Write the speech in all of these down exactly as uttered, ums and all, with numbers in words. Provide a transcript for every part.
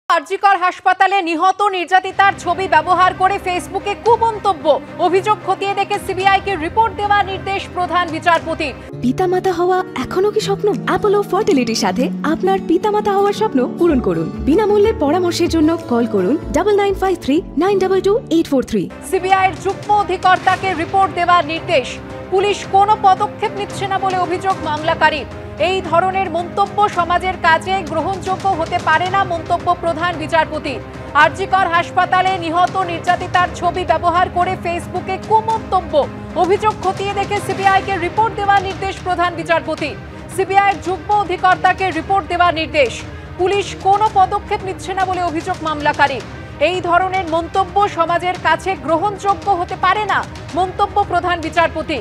আরজিকর হাসপাতালে নিহত নির্যাতিতার ছবি ব্যবহার করে ফেসবুকে কুমন্তব্য অভিযোগ খতিয়ে দেখে সিবিআইকে রিপোর্ট দেওয়ার নির্দেশ প্রধান বিচারপতির। পিতামাতা হওয়া এখনো কি স্বপ্ন? অ্যাপোলো ফার্টিলিটির সাথে আপনার পিতামাতা হওয়ার স্বপ্ন পূরণ করুন। বিনামূল্যে পরামর্শের জন্য কল করুন double nine five three nine double two eight four three. সিবিআইয়ের যুগ্ম অধিকর্তাকে রিপোর্ট দেওয়ার নির্দেশ। পুলিশ কোনো পদক্ষেপ নিচ্ছে না বলে অভিযোগ মামলাকারীর। এই ধরনের মন্তব্য সমাজের কাজে গ্রহণযোগ্য হতে পারে না মন্তব্য প্রধান বিচারপতি। আরজিকর হাসপাতালে নিহত নির্যাতিতার ছবি ব্যবহার করে ফেসবুকে কুমন্তব্য অভিযোগ খতিয়ে দেখে সিবিআইকে রিপোর্ট দেওয়ার নির্দেশ প্রধান বিচারপতি। সিবিআইয়ের যুগ্ম অধিকর্তাকে রিপোর্ট দেওয়ার নির্দেশ। পুলিশ কোনো পদক্ষেপ নিচ্ছে না বলে অভিযোগ মামলাকারীর। এই ধরনের মন্তব্য সমাজের কাছে গ্রহণযোগ্য হতে পারে না মন্তব্য প্রধান বিচারপতি।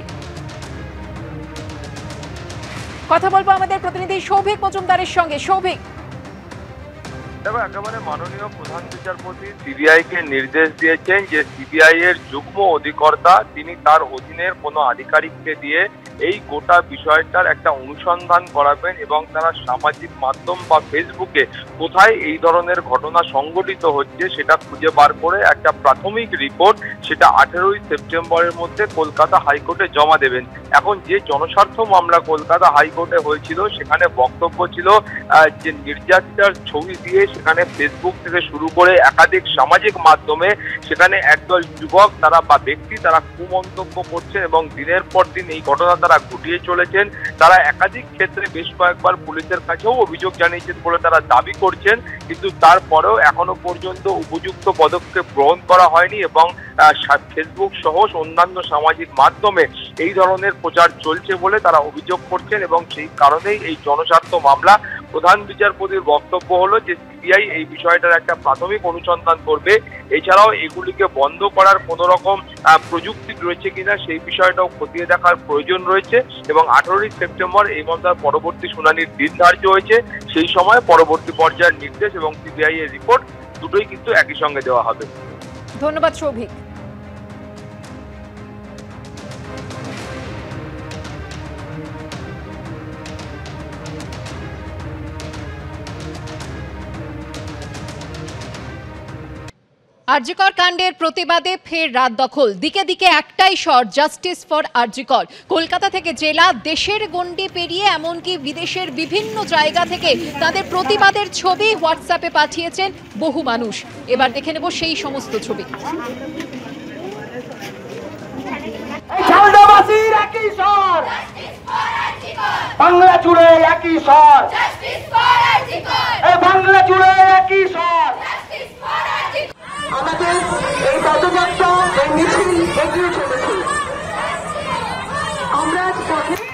কথা বলবো আমাদের প্রতিনিধি সৌভিক মজুমদারের সঙ্গে। সৌভিক, দেখো, একেবারে মাননীয় প্রধান বিচারপতি সিবিআই কে নির্দেশ দিয়েছেন যে সিবিআই এর যুগ্ম অধিকর্তা তিনি তার অধীনের কোনো আধিকারিককে দিয়ে এই গোটা বিষয়টার একটা অনুসন্ধান করাবেন এবং তারা সামাজিক মাধ্যম বা ফেসবুকে কোথায় এই ধরনের ঘটনা সংঘটিত হচ্ছে সেটা খুঁজে বার করে একটা প্রাথমিক রিপোর্ট সেটা আঠেরোই সেপ্টেম্বরের মধ্যে কলকাতা হাইকোর্টে জমা দেবেন। এখন যে জনস্বার্থ মামলা কলকাতা হাইকোর্টে হয়েছিল সেখানে বক্তব্য ছিল যে নির্যাতিতার ছবি দিয়ে সেখানে ফেসবুক থেকে শুরু করে একাধিক সামাজিক মাধ্যমে সেখানে একদল যুবক তারা বা ব্যক্তি তারা কুমন্তব্য করছেন এবং দিনের পর দিন এই ঘটনা তারা ঘটিয়ে চলেছেন। তারা একাধিক ক্ষেত্রে বেশ কয়েকবার পুলিশের কাছেও অভিযোগ জানিয়েছেন বলে তারা দাবি করছেন, কিন্তু তারপরেও এখনো পর্যন্ত উপযুক্ত পদক্ষেপ গ্রহণ করা হয়নি এবং ফেসবুক সহ অন্যান্য সামাজিক মাধ্যমে এই ধরনের প্রচার চলছে বলে তারা অভিযোগ করছেন এবং সেই কারণেই এই জনস্বার্থ মামলা। প্রধান বিচারপতির বক্তব্য হলো যে সিবিআই এই বিষয়টার একটা প্রাথমিক অনুসন্ধান করবে, এছাড়াও এগুলিকে বন্ধ করার কোন রকম প্রযুক্তি রয়েছে কিনা সেই বিষয়টাও খতিয়ে দেখার প্রয়োজন রয়েছে এবং আঠারোই সেপ্টেম্বর এই মামলার পরবর্তী শুনানির দিন ধার্য হয়েছে। সেই সময় পরবর্তী পর্যায়ের নির্দেশ এবং সিবিআই এর রিপোর্ট দুটোই কিন্তু একই সঙ্গে দেওয়া হবে। ধন্যবাদ সৌভিক। আরজিকর কাণ্ডের প্রতিবাদে ফের রাত দখল। দিকে দিকে একটাই স্বর, জাস্টিস ফর আরজিকর। কলকাতা থেকে জেলা, দেশের গণ্ডি পেরিয়ে এমনকি বিদেশের বিভিন্ন জায়গা থেকে তাদের প্রতিবাদের ছবি হোয়াটসঅ্যাপে পাঠিয়েছেন বহু মানুষ। এবার দেখে নেব সেই সমস্ত ছবি। বাংলা জুড়ে একই স্বর, বাংলা জুড়ে একই স্বর। আমাদের এই পদযাত্রা, এই মিছিল এগিয়ে চলেছে। আমরা